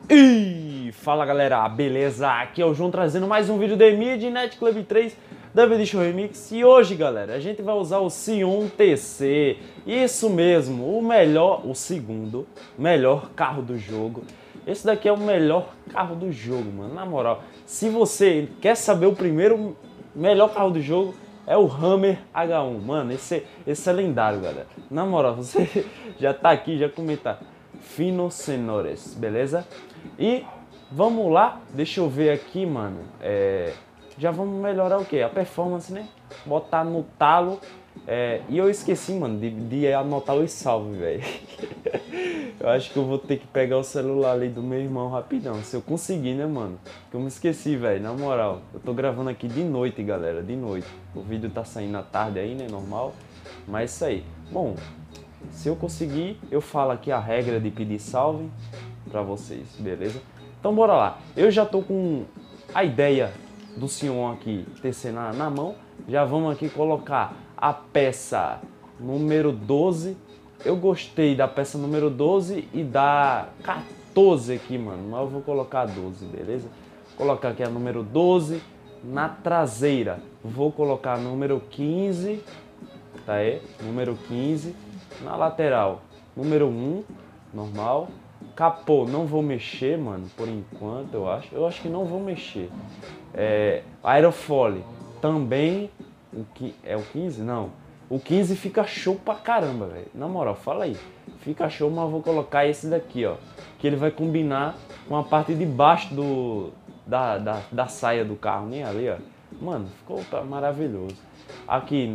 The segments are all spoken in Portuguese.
E fala galera, beleza? Aqui é o João trazendo mais um vídeo de Midnight Club 3 da Edition Remix. E hoje, galera, a gente vai usar o Sion TC. Isso mesmo, o segundo melhor carro do jogo. Esse daqui é o melhor carro do jogo, mano. Na moral, se você quer saber o primeiro melhor carro do jogo, é o Hammer H1. Mano, esse é lendário, galera. Na moral, você já tá aqui, já comenta. Fino senhores, beleza? E vamos lá, deixa eu ver aqui, mano. Já vamos melhorar o que? A performance, né? Botar no talo. E eu esqueci, mano, de anotar os salve, velho. Eu acho que eu vou ter que pegar o celular ali do meu irmão rapidão. Se eu conseguir, né, mano? Porque eu me esqueci, velho. Na moral, eu tô gravando aqui de noite, galera. De noite. O vídeo tá saindo à tarde aí, né? Normal. Mas isso aí. Bom, se eu conseguir, eu falo aqui a regra de pedir salve pra vocês, beleza? Então bora lá. Eu já tô com a ideia do Sion aqui, TC na mão. Já vamos aqui colocar a peça número 12. Eu gostei da peça número 12 e da 14 aqui, mano. Mas eu vou colocar 12, beleza? Vou colocar aqui a número 12 na traseira. Vou colocar a número 15, tá aí? Número 15. Na lateral, número 1, normal. Capô, não vou mexer, mano, por enquanto, eu acho. Eu acho que não vou mexer. Aerofólio, também. É o 15? Não. O 15 fica show pra caramba, velho. Na moral, fala aí. Fica show, mas eu vou colocar esse daqui, ó. Que ele vai combinar com a parte de baixo da saia do carro, nem ali, ó. Mano, ficou maravilhoso. Aqui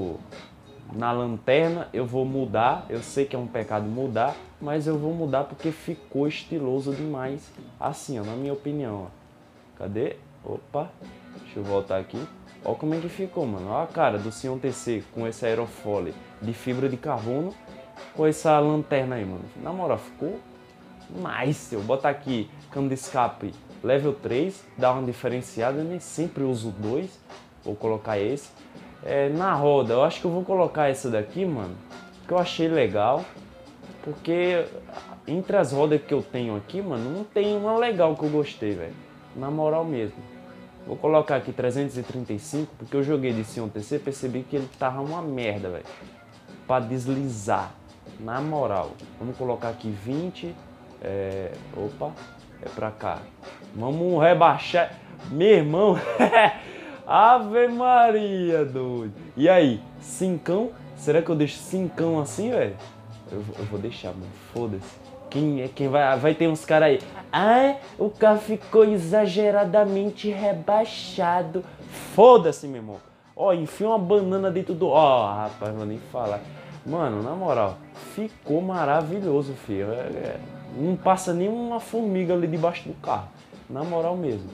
na lanterna eu vou mudar, eu sei que é um pecado mudar, mas eu vou mudar porque ficou estiloso demais, assim, ó, na minha opinião, ó. Cadê? Opa, deixa eu voltar aqui. Ó como é que ficou, mano. Ó a cara do Sion TC com esse aerofólio de fibra de carbono com essa lanterna aí, mano. Na moral, ficou nice. Eu botar aqui cano de escape level 3, dá uma diferenciada, eu nem sempre uso 2, vou colocar esse. Na roda, eu acho que eu vou colocar essa daqui, mano, que eu achei legal, porque entre as rodas que eu tenho aqui, mano, não tem uma legal que eu gostei, velho, na moral mesmo. Vou colocar aqui 335, porque eu joguei de Sion TC, percebi que ele tava uma merda, velho, pra deslizar, na moral. Vamos colocar aqui 20, opa, é pra cá. Vamos rebaixar, meu irmão. Ave Maria, doido. E aí, cincão? Será que eu deixo cincão assim, velho? Eu vou deixar, mano. Foda-se. Quem vai ter uns caras aí. Ah, o carro ficou exageradamente rebaixado. Foda-se, meu irmão. Ó, enfia uma banana dentro do... Ó, rapaz, não vou nem falar. Mano, na moral, ficou maravilhoso, filho. Não passa nem uma formiga ali debaixo do carro. Na moral mesmo.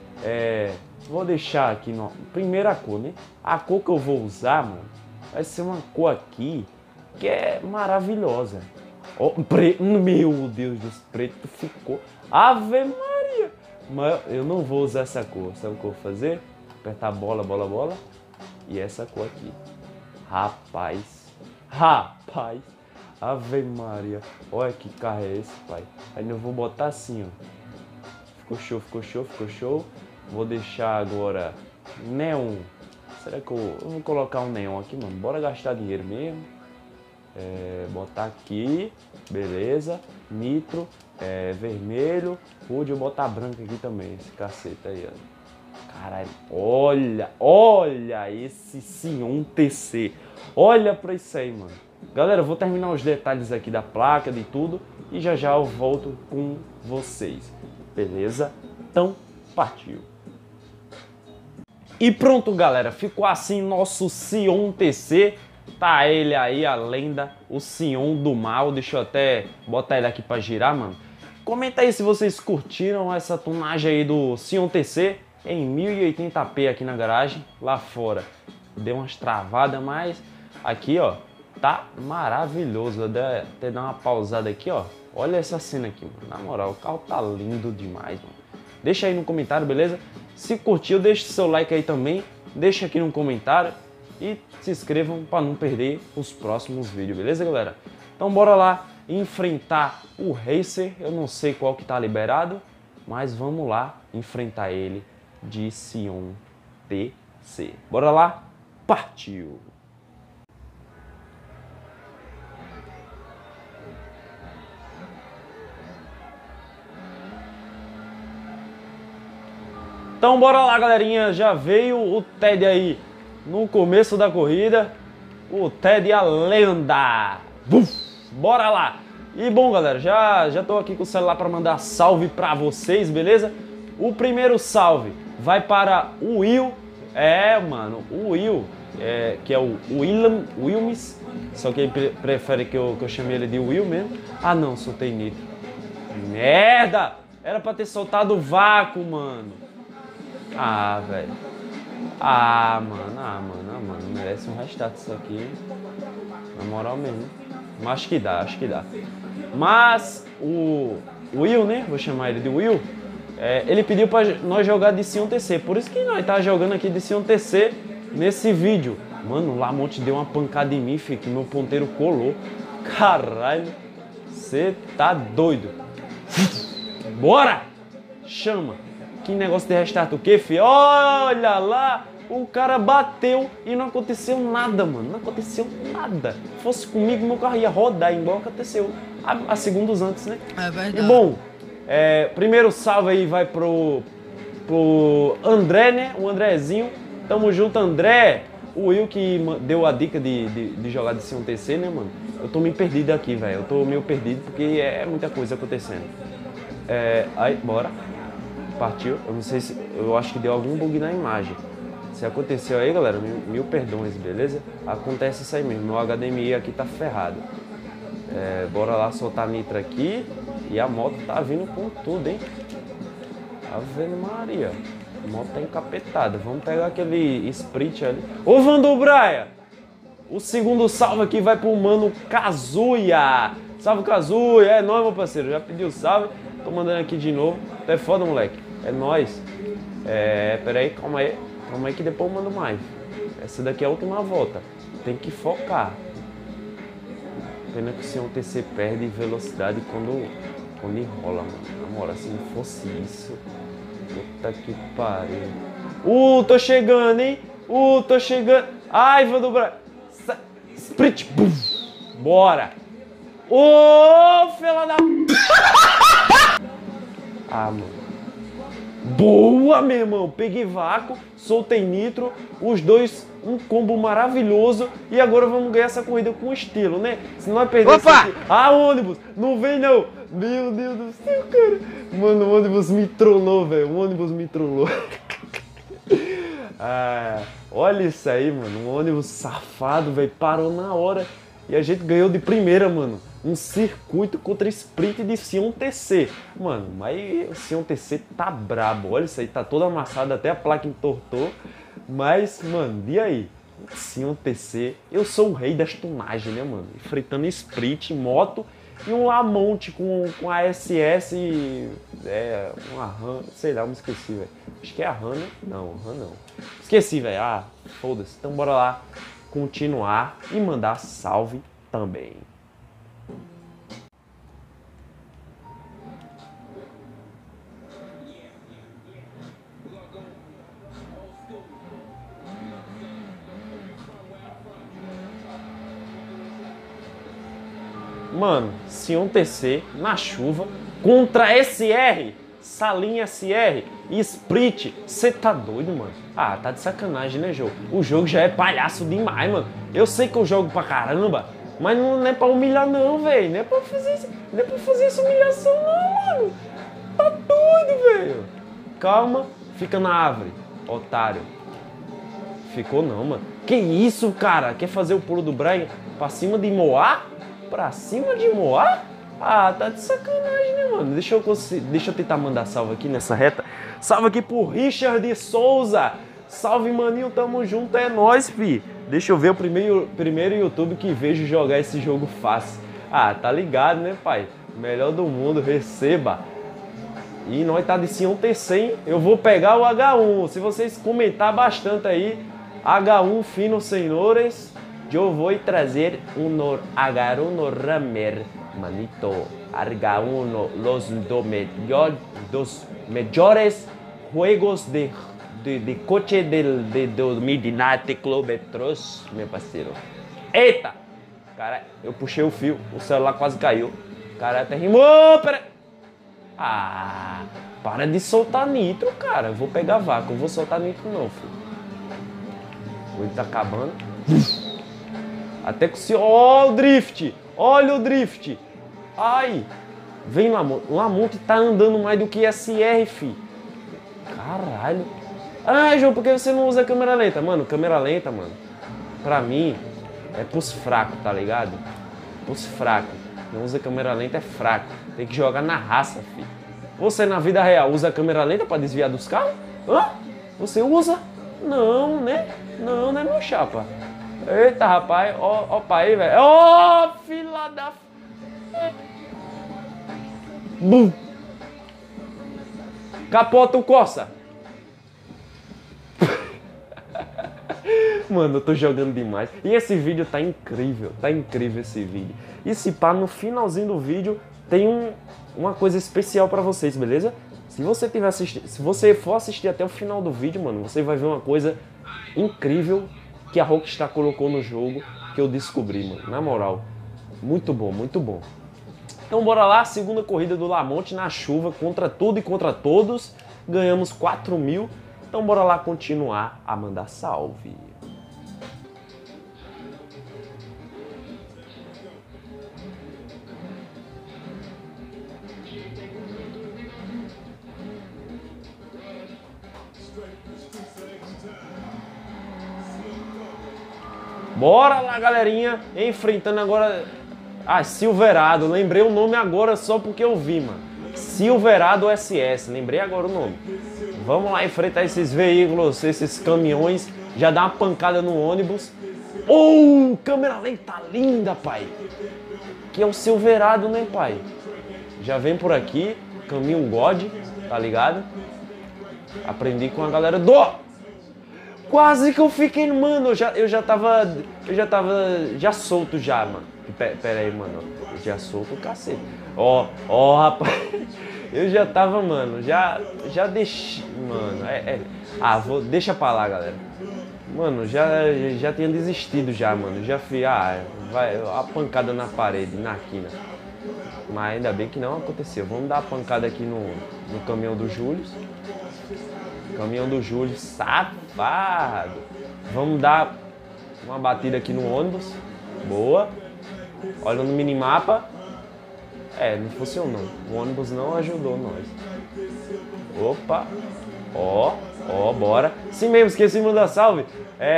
Vou deixar aqui, primeira cor, né? A cor que eu vou usar, mano, vai ser uma cor aqui que é maravilhosa. Oh, meu Deus, o preto ficou... Ave Maria! Mas eu não vou usar essa cor. Sabe o que eu vou fazer? Apertar bola, bola, bola. E essa cor aqui. Rapaz. Ave Maria. Olha que carro é esse, pai. Aí eu vou botar assim, ó. Ficou show. Vou deixar agora neon. Será que eu vou colocar um neon aqui, mano? Bora gastar dinheiro mesmo. Botar aqui, beleza. Nitro, vermelho. Pude eu botar branco aqui também, esse cacete aí, ó. Caralho, olha esse Sion TC. Olha pra isso aí, mano. Galera, eu vou terminar os detalhes aqui da placa, de tudo. E já eu volto com vocês. Beleza? Então, partiu. E pronto, galera, ficou assim nosso Sion TC. Tá ele aí, a lenda, o Sion do mal. Deixa eu até botar ele aqui pra girar, mano. Comenta aí se vocês curtiram essa tunagem aí do Sion TC em 1080p aqui na garagem. Lá fora deu umas travadas, mas aqui, ó, tá maravilhoso. Vou até dar uma pausada aqui, ó. Olha essa cena aqui, mano. Na moral, o carro tá lindo demais, mano. Deixa aí no comentário, beleza? Se curtiu, deixa seu like aí também. Deixa aqui no comentário. E se inscrevam para não perder os próximos vídeos, beleza, galera? Então bora lá. enfrentar o Racer. Eu não sei qual que tá liberado, mas vamos lá enfrentar ele de Sion TC. Bora lá? Partiu! Então bora lá, galerinha, já veio o Ted aí no começo da corrida, o Ted a lenda. Buf, bora lá! E bom, galera, já tô aqui com o celular para mandar salve para vocês, beleza? O primeiro salve vai para o Will, mano, o Will, que é o Wilmes, só que ele prefere que eu chame ele de Will mesmo. Ah não, soltei nitro. Merda! Era para ter soltado o vácuo, mano. Ah, velho. Mano, merece um restart isso aqui. Na moral mesmo. Mas acho que dá. Mas o Will, né? Vou chamar ele de Will. Ele pediu pra nós jogar de Sion TC. Por isso que nós tá jogando aqui de Sion TC nesse vídeo. Mano, o Lamonte deu uma pancada em mim, filho, que meu ponteiro colou. Caralho. Você tá doido. Bora! Chama. Que negócio de restart o quê, filho? Olha lá! O cara bateu e não aconteceu nada, mano. Não aconteceu nada. Se fosse comigo, meu carro ia rodar igual aconteceu há segundos antes, né? É verdade. E bom, primeiro salve aí vai pro André, né? O Andrezinho. Tamo junto, André. O Will que deu a dica de jogar de Sion TC, né, mano? Eu tô meio perdido aqui, velho. Eu tô meio perdido porque é muita coisa acontecendo. Aí, bora. Partiu. Eu não sei se... Eu acho que deu algum bug na imagem. Se aconteceu aí, galera, mil perdões, beleza? Acontece isso aí mesmo. Meu HDMI aqui tá ferrado. Bora lá soltar a nitra aqui. E a moto tá vindo com tudo, hein? Ave Maria. A moto tá encapetada. Vamos pegar aquele sprint ali. Ô, Vandobraia! O segundo salve aqui vai pro mano Kazuya. Salve, Kazuya. É nóis, meu parceiro. Já pediu salve. Tô mandando aqui de novo. Tu é foda, moleque. É nóis. Pera aí, calma aí. Calma aí que depois eu mando mais. Essa daqui é a última volta. Tem que focar. Pena que o Sion TC perde velocidade quando enrola, mano. Na moral, se não fosse isso... Puta que pariu. Tô chegando, hein? Tô chegando. Ai, vou dobrar. Sprint. Bum. Bora. Fela da... mano. Boa, meu irmão. Peguei vácuo, soltei nitro, os dois, um combo maravilhoso. E agora vamos ganhar essa corrida com estilo, né? Se nós perdermos aqui... ônibus! Não vem, não! Meu Deus do céu, cara. Mano, o ônibus me trollou, velho. O ônibus me trollou. Olha isso aí, mano. Um ônibus safado, velho. Parou na hora. E a gente ganhou de primeira, mano. Um circuito contra sprint de Sion TC. Mano, mas o Sion TC tá brabo. Olha isso aí, tá todo amassado, até a placa entortou. Mas, mano, e aí? Sion TC, eu sou o rei das tunagens, né, mano? Enfrentando sprint, moto e um Lamonte com a SS, uma RAM, sei lá, eu me esqueci, velho. Acho que é a RAM, né? Não, RAM não. Esqueci, velho. Foda-se. Então bora lá continuar e mandar salve também. Mano, Sion TC na chuva contra SR, Salinha SR e Sprint. Você tá doido, mano? Tá de sacanagem, né, jogo? O jogo já é palhaço demais, mano. Eu sei que eu jogo pra caramba, mas não é pra humilhar não, velho. Não é pra fazer essa humilhação não, mano. Tá doido, velho. Calma, fica na árvore, otário. Ficou não, mano. Que isso, cara? Quer fazer o pulo do Brian pra cima de Moá? Pra cima de Moá? Tá de sacanagem, né, mano? Deixa eu tentar mandar salve aqui nessa reta. Salve aqui pro Richard Souza. Salve, maninho, tamo junto, é nóis, fi. Deixa eu ver o primeiro YouTube que vejo jogar esse jogo fácil. Tá ligado, né, pai? Melhor do mundo, receba. E nós tá de Sion TC, hein? Eu vou pegar o H1. Se vocês comentar bastante aí, H1 fino, senhores, eu vou trazer um H1 Ramer. manito, arga uno dos mejores juegos de coche do Midnight Club Trost, meu parceiro. Eita! Cara, eu puxei o fio, o celular quase caiu. Cara, até rimou, pera. Ah, para de soltar nitro, cara. Eu vou pegar vácuo, eu vou soltar nitro não, filho. Ele tá acabando. Até que o senhor... Ó, o drift! Olha o drift! Ai! Vem, Lamonte. Lamonte tá andando mais do que SR, fi. Caralho. Ah, João, por que você não usa câmera lenta? Mano, câmera lenta, mano, pra mim, é pros fracos, tá ligado? Pros fracos. Não usa câmera lenta, é fraco. Tem que jogar na raça, filho. Você, na vida real, usa câmera lenta pra desviar dos carros? Hã? Você usa? Não, né? Não, né, meu chapa? Eita, rapaz. Ó, pai, velho. Ó, fila da... Bum! Capota o Corsa. Mano, eu tô jogando demais. E esse vídeo tá incrível esse vídeo. E se pá, no finalzinho do vídeo tem uma coisa especial pra vocês, beleza? Se você for assistir até o final do vídeo, mano, você vai ver uma coisa incrível que a Rockstar colocou no jogo, que eu descobri, mano. Na moral, muito bom, muito bom. Então bora lá, segunda corrida do Lamonte na chuva, contra tudo e contra todos. Ganhamos 4.000. Então bora lá continuar a mandar salve. Bora lá, galerinha, enfrentando agora a Silverado. Lembrei o nome agora só porque eu vi, mano. Silverado SS, lembrei agora o nome. Vamos lá enfrentar esses veículos, esses caminhões. Já dá uma pancada no ônibus. Oh, câmera lenta linda, pai. Que é o Silverado, né, pai? Já vem por aqui, caminho God, tá ligado? Aprendi com a galera do... Quase que eu fiquei, mano, eu já tava solto já, mano. Pera aí, mano, já solto o cacete. Ó, rapaz, eu já tava, mano, já deixei, mano, deixa pra lá, galera. Mano, já tinha desistido já, mano, já fui, vai, a pancada na parede, na quina. Mas ainda bem que não aconteceu. Vamos dar a pancada aqui no caminhão do Júlio. Caminhão do Júlio, safado. Vamos dar uma batida aqui no ônibus. Boa. Olha no minimapa. Não funcionou. O ônibus não ajudou nós. Opa. Ó, bora. Sim mesmo, esqueci de mandar salve.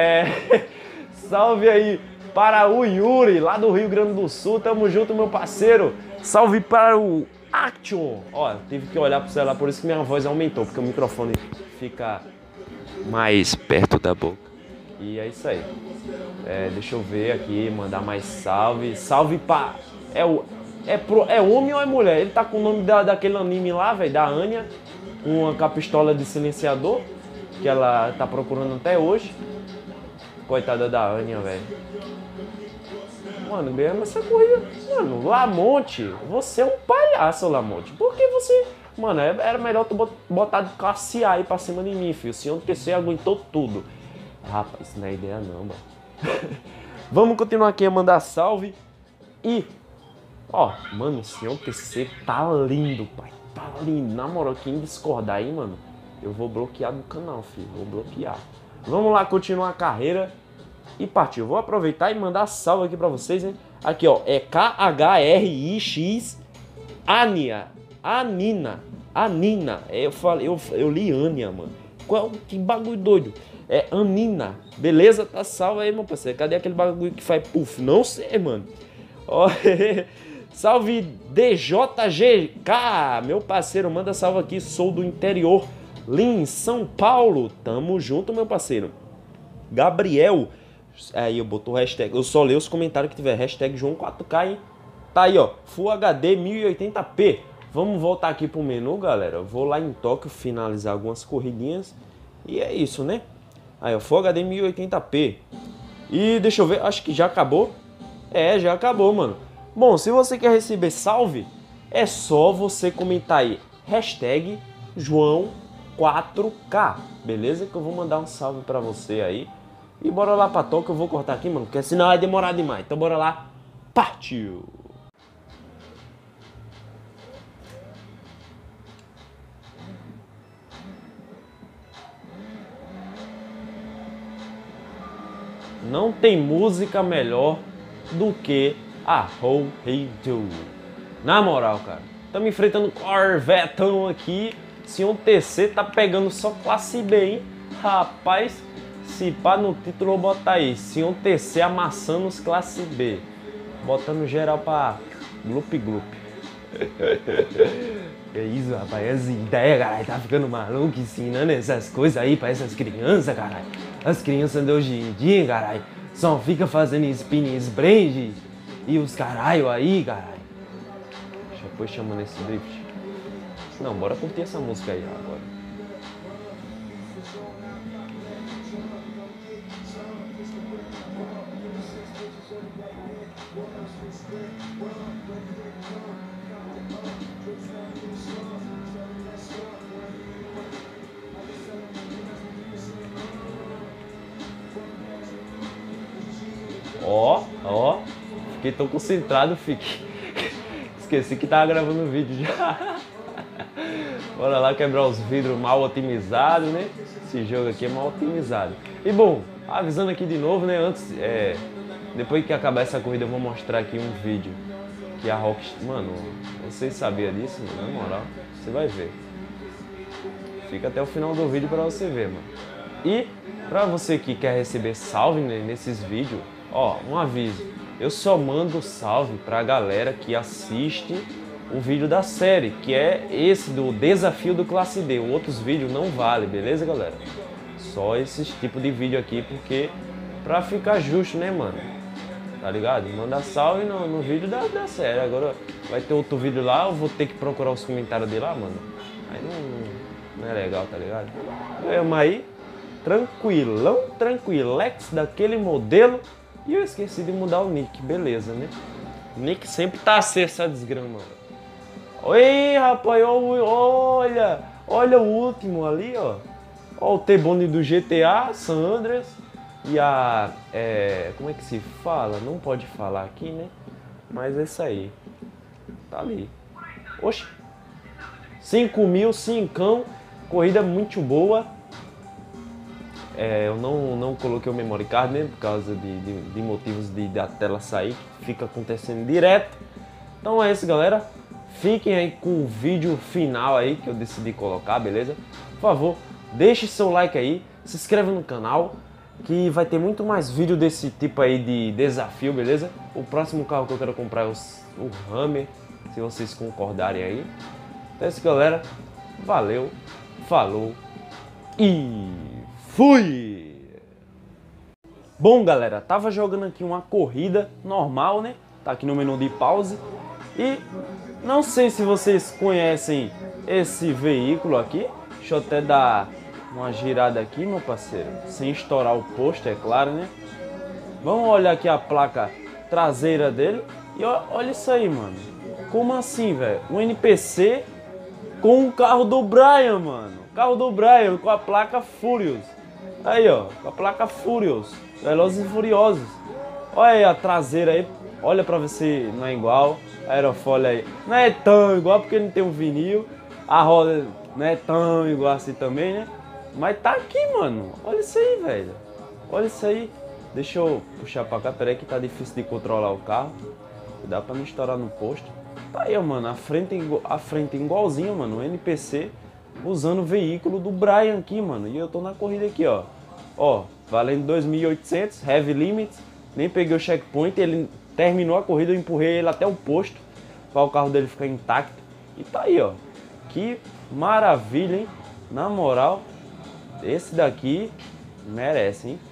Salve aí para o Yuri, lá do Rio Grande do Sul. Tamo junto, meu parceiro. Salve para o Action. Ó, tive que olhar pro celular, por isso que minha voz aumentou, porque o microfone fica mais perto da boca. E é isso aí. Deixa eu ver aqui, mandar mais salve. Salve pra... É homem ou é mulher? Ele tá com o nome daquele anime lá, velho, da Anya, com a pistola de silenciador, que ela tá procurando até hoje. Coitada da Anya, velho. Mano, ganhamos essa corrida. Mano, Lamonte, você é um palhaço, Lamonte. Por que você... Mano, era melhor tu botar de classe A aí pra cima de mim, filho. O senhor PC aguentou tudo. Rapaz, isso não é ideia não, mano. Vamos continuar aqui a mandar salve. E... Ó, mano, o senhor PC tá lindo, pai. Tá lindo. Na moral, quem discordar aí, mano, eu vou bloquear do canal, filho. Vou bloquear. Vamos lá continuar a carreira. E partiu. Vou aproveitar e mandar salve aqui pra vocês, hein? Aqui, ó. É KHRIX Ania. Anina. Eu li Ania, mano. Que bagulho doido. É Anina. Beleza? Tá salve aí, meu parceiro. Cadê aquele bagulho que faz puff? Não sei, mano. Ó, salve DJGK. Meu parceiro, manda salve aqui. Sou do interior. Lins, São Paulo. Tamo junto, meu parceiro. Gabriel. Aí eu boto o hashtag. Eu só leio os comentários que tiver. Hashtag João 4K, hein? Tá aí, ó. Full HD 1080p. Vamos voltar aqui pro menu, galera. Eu vou lá em Tóquio finalizar algumas corridinhas. E é isso, né? Aí, ó. Full HD 1080p. E deixa eu ver. Acho que já acabou. Já acabou, mano. Bom, se você quer receber salve, é só você comentar aí hashtag João 4K, beleza? Que eu vou mandar um salve pra você aí. E bora lá pra toca, eu vou cortar aqui, mano, porque senão vai demorar demais. Então bora lá, partiu! Não tem música melhor do que a How Hey Do. Na moral, cara, estamos enfrentando Corvetão aqui. Senhor TC tá pegando só classe B, hein? Rapaz, se pá no título eu vou botar aí, Senhor TC amassando os classe B. Botando geral pra glup glup. É isso, rapaz, as ideias, caralho, tá ficando maluco ensinando essas coisas aí pra essas crianças, caralho. As crianças de hoje em dia, caralho, só fica fazendo spinning brand e os caralho aí, caralho. Depois chamando esse drift. Não, bora curtir essa música aí agora. Ó, fiquei tão concentrado, esqueci que tava gravando o vídeo já. Bora lá quebrar os vidros mal otimizados, né? Esse jogo aqui é mal otimizado. E bom, avisando aqui de novo, né? Antes, depois que acabar essa corrida eu vou mostrar aqui um vídeo que a Rockstar... Mano, vocês sabiam disso? Na moral, você vai ver. Fica até o final do vídeo pra você ver, mano. E pra você que quer receber salve, né, nesses vídeos, ó, um aviso. Eu só mando salve pra galera que assiste o vídeo da série, que é esse do desafio do classe D. Outros vídeos não vale, beleza, galera? Só esses tipo de vídeo aqui, porque pra ficar justo, né, mano? Tá ligado? Manda salve no vídeo da série. Agora vai ter outro vídeo lá, eu vou ter que procurar os comentários de lá, mano. Aí não é legal, tá ligado? Ganhamos aí, tranquilão, tranquilex daquele modelo. E eu esqueci de mudar o nick, beleza, né? O nick sempre tá assim, essa desgrama. Oi, rapaz, olha o último ali, ó. Ó o T-Bone do GTA, San Andreas. E a... como é que se fala? Não pode falar aqui, né? Mas é isso aí. Tá ali. Oxe. 5.000, 5, corrida muito boa. Eu não coloquei o memory card, né? Por causa de motivos da tela sair, que fica acontecendo direto. Então é isso, galera. Fiquem aí com o vídeo final aí que eu decidi colocar, beleza? Por favor, deixe seu like aí, se inscreva no canal, que vai ter muito mais vídeo desse tipo aí de desafio, beleza? O próximo carro que eu quero comprar é o Hammer, se vocês concordarem aí. Então é isso, galera. Valeu, falou e fui! Bom, galera, tava jogando aqui uma corrida normal, né? Tá aqui no menu de pause. E não sei se vocês conhecem esse veículo aqui. Deixa eu até dar uma girada aqui, meu parceiro. Sem estourar o posto, é claro, né? Vamos olhar aqui a placa traseira dele. E olha isso aí, mano. Como assim, velho? Um NPC com o carro do Brian, mano. O carro do Brian com a placa Furious. Aí, ó. Com a placa Furious. Velozes e Furiosos. Olha aí a traseira aí. Olha pra ver se não é igual. A aerofólio aí. Não é tão igual porque não tem um vinil. A roda não é tão igual assim também, né? Mas tá aqui, mano. Olha isso aí, velho. Olha isso aí. Deixa eu puxar pra cá. Pera aí que tá difícil de controlar o carro. Dá pra não estourar no posto. Tá aí, ó, mano. A frente igualzinho, mano. O NPC usando o veículo do Brian aqui, mano. E eu tô na corrida aqui, ó. Ó, valendo 2.800. Heavy Limit. Nem peguei o checkpoint. Ele terminou a corrida. Eu empurrei ele até o posto. Pra o carro dele ficar intacto. E tá aí, ó. Que maravilha, hein? Na moral, esse daqui merece, hein?